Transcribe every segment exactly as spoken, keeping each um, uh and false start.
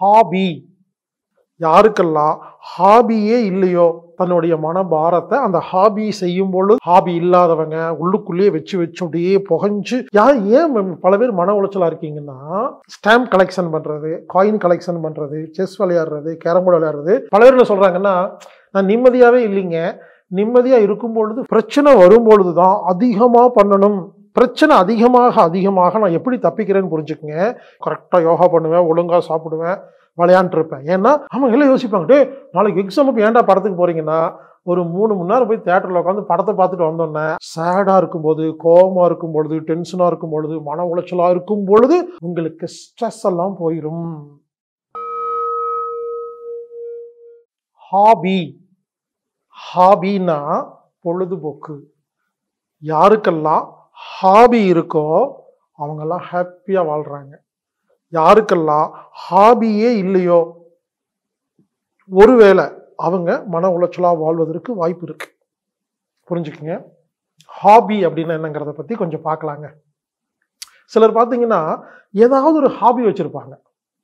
Hobby. யாருக்கெல்லாம் ஹாபியே இல்லையோ தன்னுடைய மனபாரத்தை அந்த ஹாபி செய்யும் பொழுது, ஹாபி இல்லாதவங்க உள்ளுக்குள்ளேயே வச்சு வச்சு அப்படியே புகஞ்சு, யார் ஏன் பல பேர் மன உளைச்சலா இருக்கீங்கன்னா, ஸ்டாம்ப் கலெக்ஷன் பண்றது, காயின் கலெக்ஷன் பண்றது, செஸ் விளையாடுறது, கேரம் போர்டு விளையாடுறது, பல பேர் என்ன சொல்றாங்கன்னா, நான் நிம்மதியாவே இல்லைங்க, நிம்மதியா இருக்கும் பொழுது பிரச்சனை வரும் பொழுதுதான் அதிகமா பண்ணணும், பிரச்சனை அதிகமாக அதிகமாக நான் எப்படி தப்பிக்கிறேன்னு புரிஞ்சுக்குங்க. கரெக்டா யோகா பண்ணுவேன், ஒழுங்கா சாப்பிடுவேன், விளையாண்டு இருப்பேன். ஏன்னா அவங்க எல்லாம் யோசிப்பாங்க, டே நாளைக்கு எக்ஸாமுக்கு ஏன்டா படத்துக்கு போறீங்கன்னா, ஒரு மூணு மணி நேரம் போய் தியேட்டர்ல உட்காந்து படத்தை பார்த்துட்டு வந்தோன்னே, சேடா இருக்கும் போது, கோபமா இருக்கும் பொழுது, டென்ஷனா இருக்கும் பொழுது, மன உளைச்சலா இருக்கும் பொழுது உங்களுக்கு ஸ்ட்ரெஸ் எல்லாம் போயிடும். ஹாபி. ஹாபின்னா பொழுதுபோக்கு. யாருக்கெல்லாம் ஹாபி இருக்கோ அவங்கெல்லாம் ஹாப்பியா வாழ்றாங்க. யாருக்கெல்லாம் ஹாபியே இல்லையோ ஒருவேளை அவங்க மன உளைச்சலா வாழ்வதற்கு வாய்ப்பு இருக்கு. புரிஞ்சுக்குங்க. ஹாபி அப்படின்னா என்னங்கிறத பத்தி கொஞ்சம் பார்க்கலாங்க. சிலர் பார்த்தீங்கன்னா ஏதாவது ஒரு ஹாபி வச்சிருப்பாங்க.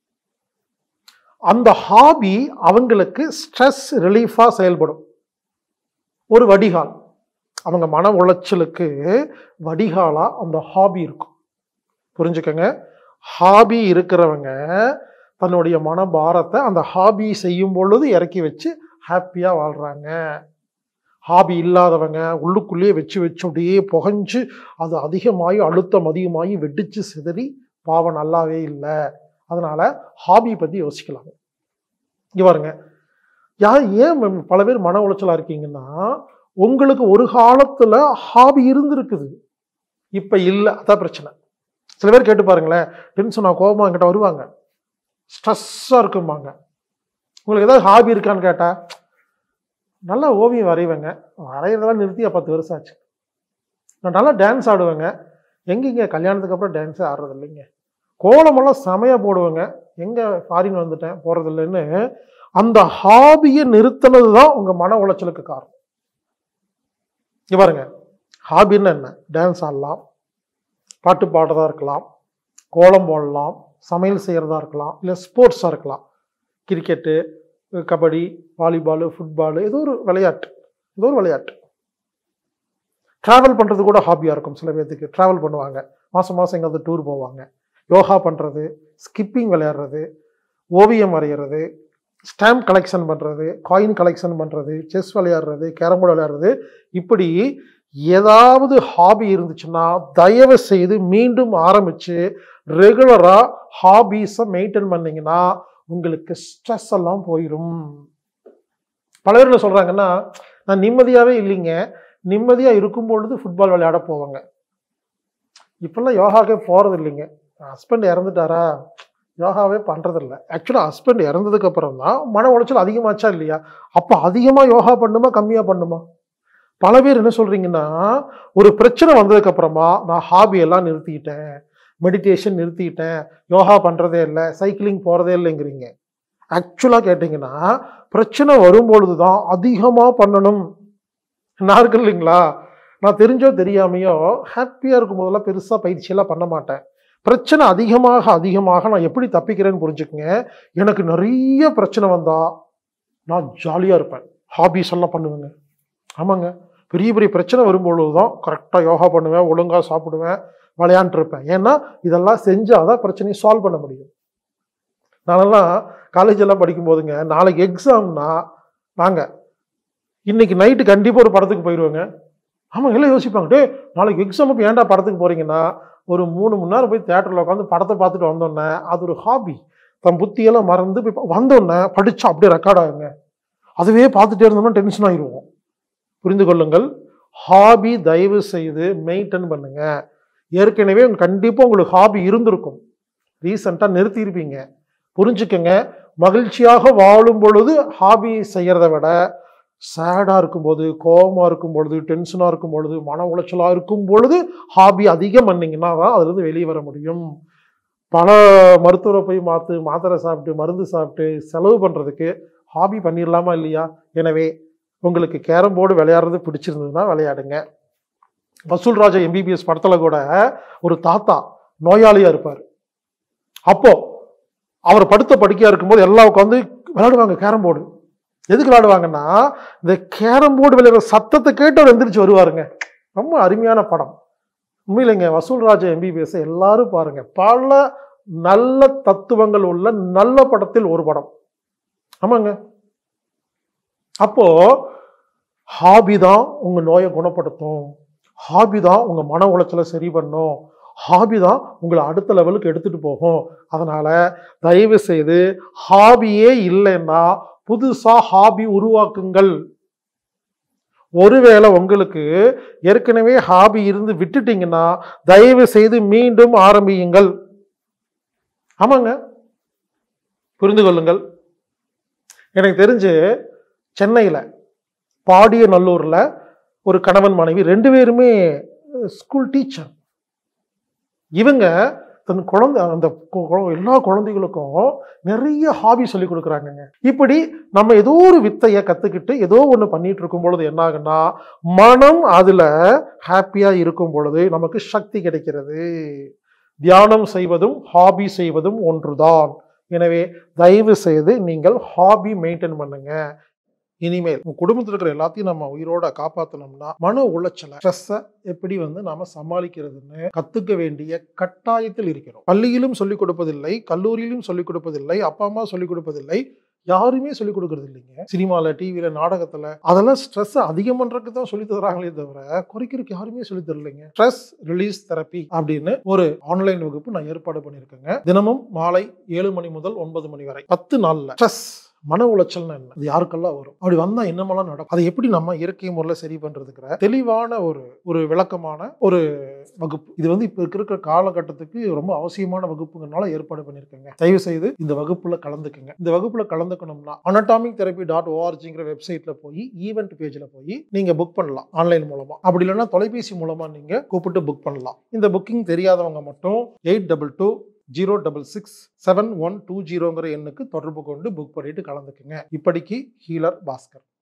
அந்த ஹாபி அவங்களுக்கு ஸ்ட்ரெஸ் ரிலீஃபா செயல்படும். ஒரு வடிகால். அவங்க மன உளைச்சலுக்கு வடிகாலா அந்த ஹாபி இருக்கும். புரிஞ்சுக்கங்க. ஹாபி இருக்கிறவங்க தன்னுடைய மனபாரத்தை அந்த ஹாபி செய்யும் பொழுது இறக்கி வச்சு ஹாப்பியா வாழ்றாங்க. ஹாபி இல்லாதவங்க உள்ளுக்குள்ளேயே வச்சு வச்சு அப்படியே புகஞ்சு அது அதிகமாகி அழுத்தம் அதிகமாகி வெடிச்சு சிதறி பாவம் நல்லாவே இல்லை. அதனால ஹாபி பத்தி யோசிக்கலாங்க. இங்க பாருங்க, யார் ஏன் பல பேர் மன உளைச்சலா இருக்கீங்கன்னா, உங்களுக்கு ஒரு காலத்துல ஹாபி இருந்திருக்குது, இப்ப இல்லை, அதான் பிரச்சனை. சில பேர் கேட்டு பாருங்களேன், டென்ஷனா கோபமா என்கிட்ட வருவாங்க, ஸ்ட்ரெஸ்ஸா இருக்கும்பாங்க. உங்களுக்கு ஏதாவது ஹாபி இருக்கான்னு கேட்டா, நல்லா ஓவியம் வரைவேங்க, வரைகிறதெல்லாம் நிறுத்தி பத்து வருஷம் ஆச்சு. நான் நல்லா டான்ஸ் ஆடுவேங்க, எங்கேங்க கல்யாணத்துக்கு அப்புறம் டான்ஸே ஆடுறது இல்லைங்க. கோலமெல்லாம் செமையா போடுவேங்க, எங்க ஃபாரின் வந்துட்டேன் போறது இல்லைன்னு அந்த ஹாபியை நிறுத்தினது தான் உங்க மன உளைச்சலுக்கு காரணம். இங்க பாருங்க, ஹாபின்னு என்ன? டான்ஸ் ஆடலாம், பாட்டு பாடுறதா இருக்கலாம், கோலம் போடலாம், சமையல் செய்கிறதா இருக்கலாம், இல்லை ஸ்போர்ட்ஸாக இருக்கலாம். கிரிக்கெட்டு, கபடி, வாலிபாலு, ஃபுட்பாலு, ஏதோ ஒரு விளையாட்டு, ஏதோ ஒரு விளையாட்டு. ட்ராவல் பண்ணுறது கூட ஹாபியாக இருக்கும். சில பேர்த்துக்கு ட்ராவல் பண்ணுவாங்க, மாதம் மாதம் எங்கேயாவது டூர் போவாங்க. யோகா பண்ணுறது, ஸ்கிப்பிங் விளையாடுறது, ஓவியம் வரைகிறது, ஸ்டாம்ப் கலெக்ஷன் பண்ணுறது, காயின் கலெக்ஷன் பண்ணுறது, செஸ் விளையாடுறது, கேரம் போர்டு விளையாடுறது, இப்படி ஏதாவது ஹாபி இருந்துச்சுன்னா தயவு செய்து மீண்டும் ஆரம்பிச்சு ரெகுலரா ஹாபிஸை மெயின்டைன் பண்ணீங்கன்னா உங்களுக்கு ஸ்ட்ரெஸ் எல்லாம் போயிடும். பல பேர் என்ன சொல்றாங்கன்னா, நான் நிம்மதியாவே இல்லைங்க, நிம்மதியா இருக்கும் பொழுது ஃபுட்பால் விளையாட போவாங்க. இப்பெல்லாம் யோகாக்கே போறது இல்லைங்க. ஹஸ்பண்ட் இறந்துட்டாரா, யோகாவே பண்றது இல்லை. ஆக்சுவலா ஹஸ்பண்ட் இறந்ததுக்கு அப்புறம் தான் மன உளைச்சல் அதிகமாச்சா இல்லையா? அப்ப அதிகமா யோகா பண்ணுமா கம்மியா பண்ணுமா? பல பேர் என்ன சொல்றீங்கன்னா, ஒரு பிரச்சனை வந்ததுக்கு அப்புறமா நான் ஹாபி எல்லாம் நிறுத்திக்கிட்டேன், மெடிடேஷன் நிறுத்திக்கிட்டேன், யோகா பண்றதே இல்லை, சைக்கிளிங் போறதே இல்லைங்கிறீங்க. ஆக்சுவலா கேட்டீங்கன்னா பிரச்சனை வரும்பொழுதுதான் அதிகமா பண்ணணும். நான் இருக்கு இல்லைங்களா, நான் தெரிஞ்சோ தெரியாமையோ ஹாப்பியா இருக்கும் போதெல்லாம் பெருசா பயிற்சியெல்லாம் பண்ண மாட்டேன். பிரச்சனை அதிகமாக அதிகமாக நான் எப்படி தப்பிக்கிறேன்னு புரிஞ்சுக்குங்க. எனக்கு நிறைய பிரச்சனை வந்தா நான் ஜாலியா இருப்பேன், ஹாபிஸ் எல்லாம் பண்ணுவேங்க. ஆமாங்க, பெரிய பெரிய பிரச்சனை வரும்பொழுது தான் கரெக்டாக யோகா பண்ணுவேன், ஒழுங்காக சாப்பிடுவேன், விளையாண்டு இருப்பேன். ஏன்னா இதெல்லாம் செஞ்சாதான் பிரச்சனையை சால்வ் பண்ண முடியும். நானெல்லாம் காலேஜ் எல்லாம் படிக்கும் போதுங்க, நாளைக்கு எக்ஸாம்னா நாங்கள் இன்னைக்கு நைட்டு கண்டிப்பாக ஒரு படத்துக்கு போயிடுவேங்க. ஆமாம், எல்லாம் யோசிப்பாங்க, டே நாளைக்கு எக்ஸாமுக்கு ஏன்டா படத்துக்கு போறீங்கன்னா, ஒரு மூணு மணி நேரம் போய் தியேட்டரில் உட்காந்து படத்தை பார்த்துட்டு வந்தோன்னே அது ஒரு ஹாபி. தன் புத்தியெல்லாம் மறந்து போய் வந்தோடனே படிச்சா அப்படியே ரெக்கார்ட் ஆகுங்க. அதுவே பார்த்துட்டே இருந்தோம்னா டென்ஷன் ஆயிடுவோம். புரிந்து கொள்ளுங்கள். ஹாபி தயவு செய்து மெயின்டைன் பண்ணுங்க. ஏற்கனவே கண்டிப்பாக உங்களுக்கு ஹாபி இருந்திருக்கும், ரீசெண்டாக நிறுத்தி இருப்பீங்க. புரிஞ்சுக்கங்க. மகிழ்ச்சியாக வாழும் பொழுது ஹாபி செய்யறத விட சேடா இருக்கும் போது, கோபமா இருக்கும் பொழுது, டென்ஷனா இருக்கும் பொழுது, மன உளைச்சலா இருக்கும் பொழுது ஹாபி அதிகம் பண்ணீங்கன்னா தான் அதுல இருந்து வெளியே வர முடியும். பல மருத்துவரை போய் மாத்து மாத்திரை சாப்பிட்டு மருந்து சாப்பிட்டு செலவு பண்றதுக்கு ஹாபி பண்ணிடலாமா இல்லையா? எனவே உங்களுக்கு கேரம் போர்டு விளையாடுறது பிடிச்சிருந்ததுன்னா விளையாடுங்க. வசூல் ராஜா எம்பிபிஎஸ் படத்துல கூட ஒரு தாத்தா நோயாளியா இருப்பார். அப்போ அவர் படுத்த படுக்கையா இருக்கும்போது எல்லாம் உட்காந்து விளையாடுவாங்க கேரம் போர்டு. எதுக்கு விளையாடுவாங்கன்னா இந்த கேரம் போர்டு விளையாடுற சத்தத்தை கேட்டு அவர் எந்திரிச்சு வருவாருங்க. ரொம்ப அருமையான படம் உண்மையிலைங்க. வசூல்ராஜ் எம்பிபிஎஸ் எல்லாரும் பாருங்க. பல நல்ல தத்துவங்கள் உள்ள நல்ல படத்தில் ஒரு படம். ஆமாங்க. அப்போ ஹாபி தான் உங்க நோயை குணப்படுத்தும். ஹாபி தான் உங்க மன உளைச்சலை சரி பண்ணும். ஹாபி தான் உங்களை அடுத்த லெவலுக்கு எடுத்துட்டு போகும். அதனால தயவு செய்து ஹாபியே இல்லைன்னா புதுசா ஹாபி உருவாக்குங்கள். ஒருவேளை உங்களுக்கு ஏற்கனவே ஹாபி இருந்து விட்டுட்டீங்கன்னா தயவு செய்து மீண்டும் ஆரம்பியுங்கள். ஆமாங்க, புரிந்து கொள்ளுங்கள். எனக்கு தெரிஞ்சு சென்னையில் பாடிய நல்லூர்ல ஒரு கணவன் மனைவி ரெண்டு பேருமே ஸ்கூல் டீச்சர். இவங்க தன் குழந்தை அந்த எல்லா குழந்தைகளுக்கும் நிறைய ஹாபி சொல்லி கொடுக்குறாங்க. இப்படி நம்ம ஏதோ ஒரு வித்தையை கத்துக்கிட்டு ஏதோ ஒன்று பண்ணிட்டு இருக்கும் பொழுது என்ன ஆகுன்னா மனம் அதுல ஹாப்பியா இருக்கும் பொழுது நமக்கு சக்தி கிடைக்கிறது. தியானம் செய்வதும் ஹாபி செய்வதும் ஒன்றுதான். எனவே தயவு செய்து நீங்கள் ஹாபி மெயின்டைன் பண்ணுங்க. இனிமேல் உங்க குடும்பத்தில் இருக்கிற எல்லாத்தையும் நம்ம உயிரோட காப்பாற்றணும்னா மன உளைச்சலை ஸ்ட்ரெஸ்ஸை எப்படி வந்து நாம சமாளிக்கிறதுன்னு கத்துக்க வேண்டிய கட்டாயத்தில் இருக்கிறோம். பள்ளியிலும் சொல்லிக் கொடுப்பதில்லை, கல்லூரியிலும் சொல்லிக் கொடுப்பதில்லை, அப்பா அம்மா சொல்லிக் கொடுப்பதில்லை, யாருமே சொல்லிக் கொடுக்கறது இல்லைங்க. சினிமால, டிவியில, நாடகத்துல அதெல்லாம் ஸ்ட்ரெஸ் அதிகம் பண்றதுக்கு தான் சொல்லி தராங்களே தவிர குறைக்கிறதுக்கு யாருமே சொல்லி தரலைங்க. ஸ்ட்ரெஸ் ரிலீஸ் தெரப்பி அப்படின்னு ஒரு ஆன்லைன் வகுப்பு நான் ஏற்பாடு பண்ணியிருக்கேங்க. தினமும் மாலை ஏழு மணி முதல் ஒன்பது மணி வரை பத்து நாள்ல ஸ்ட்ரெஸ் மன உளைச்சல்னா என்ன, அது யாருக்கெல்லாம் வரும், அப்படி வந்தா என்னமெல்லாம் நடக்கும், அதை எப்படி நம்ம இயற்கை முறையில் சரி பண்றதுக்கு தெளிவான ஒரு ஒரு விளக்கமான ஒரு வகுப்பு. இது வந்து இப்ப இருக்கிற காலகட்டத்துக்கு ரொம்ப அவசியமான வகுப்புங்கனால ஏற்பாடு பண்ணியிருக்கேங்க. தயவு செய்து இந்த வகுப்புல கலந்துக்குங்க. இந்த வகுப்புல கலந்துக்கணும்னா அனடாமிக் தெரப்பி டாட் ஓஆர்ஜிங்கிற வெப்சைட்ல போய் ஈவெண்ட் பேஜ்ல போய் நீங்க புக் பண்ணலாம் ஆன்லைன் மூலமா. அப்படி இல்லைன்னா தொலைபேசி மூலமா நீங்க கூப்பிட்டு புக் பண்ணலாம். இந்த புக்கிங் தெரியாதவங்க மட்டும் eight double two zero double six seven one two ஜீரோங்கிற எண்ணுக்கு தொடர்பு கொண்டு புக் பண்ணிட்டு கலந்துக்குங்க. இப்படிக்கு ஹீலர் பாஸ்கர்.